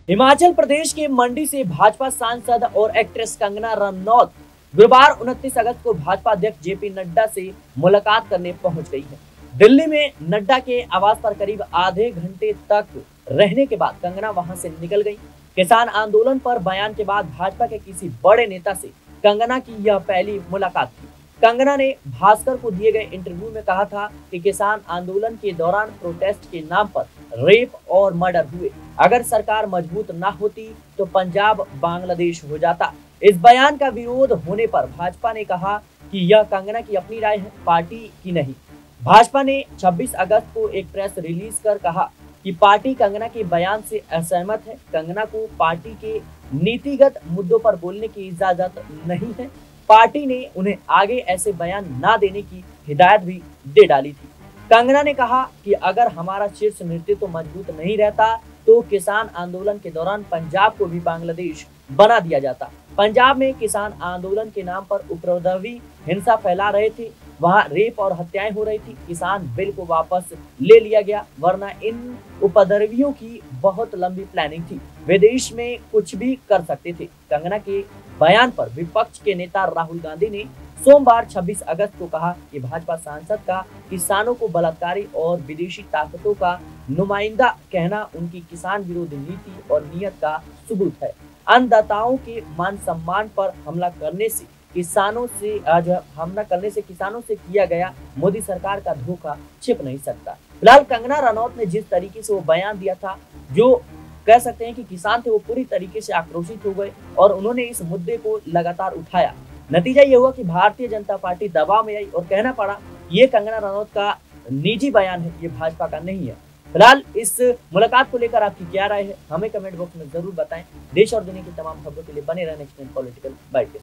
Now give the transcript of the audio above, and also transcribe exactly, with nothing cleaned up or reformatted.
हिमाचल प्रदेश के मंडी से भाजपा सांसद और एक्ट्रेस कंगना रनौत गुरुवार उनतीस अगस्त को भाजपा अध्यक्ष जेपी नड्डा से मुलाकात करने पहुंच गई है। दिल्ली में नड्डा के आवास पर करीब आधे घंटे तक रहने के बाद कंगना वहां से निकल गई। किसान आंदोलन पर बयान के बाद भाजपा के किसी बड़े नेता से कंगना की यह पहली मुलाकात थी। कंगना ने भास्कर को दिए गए इंटरव्यू में कहा था कि किसान आंदोलन के दौरान प्रोटेस्ट के नाम पर रेप और मर्डर हुए। अगर सरकार मजबूत ना होती तो पंजाब बांग्लादेश हो जाता। इस बयान का विरोध होने पर भाजपा ने कहा कि यह कंगना की अपनी राय है, पार्टी की नहीं। भाजपा ने छब्बीस अगस्त को एक प्रेस रिलीज कर कहा कि पार्टी कंगना के बयान से असहमत है। कंगना को पार्टी के नीतिगत मुद्दों पर बोलने की इजाजत नहीं है। पार्टी ने उन्हें आगे ऐसे बयान ना देने की हिदायत भी दे डाली थी। कंगना ने कहा कि अगर हमारा शीर्ष नेतृत्व तो मजबूत नहीं रहता तो किसान आंदोलन के दौरान पंजाब को भी बांग्लादेश बना दिया जाता। पंजाब में किसान आंदोलन के नाम पर उपद्रवी हिंसा फैला रहे थे, वहां रेप और हत्याएं हो रही थी। किसान बिल को वापस ले लिया गया, वरना इन उपद्रवियों की बहुत लंबी प्लानिंग थी, वे देश में कुछ भी कर सकते थे। कंगना के बयान पर विपक्ष के नेता राहुल गांधी ने सोमवार छब्बीस अगस्त को कहा कि भाजपा सांसद का किसानों को बलात्कारी और विदेशी ताकतों का नुमाइंदा कहना उनकी किसान विरोधी नीति और नियत का सबूत है। अन्नदाताओं के मान सम्मान पर हमला करने से किसानों से आज हमला करने से किसानों से किया गया मोदी सरकार का धोखा छिप नहीं सकता। फिलहाल कंगना रनौत ने जिस तरीके से वो बयान दिया था, जो कह सकते हैं कि किसान थे, वो पूरी तरीके से आक्रोशित हो गए और उन्होंने इस मुद्दे को लगातार उठाया। नतीजा ये हुआ कि भारतीय जनता पार्टी दबाव में आई और कहना पड़ा ये कंगना रनौत का निजी बयान है, ये भाजपा का नहीं है। फिलहाल इस मुलाकात को लेकर आपकी क्या राय है, हमें कमेंट बॉक्स में जरूर बताएं। देश और दुनिया की तमाम खबरों के लिए बने रहने पॉलिटिकल बाइट।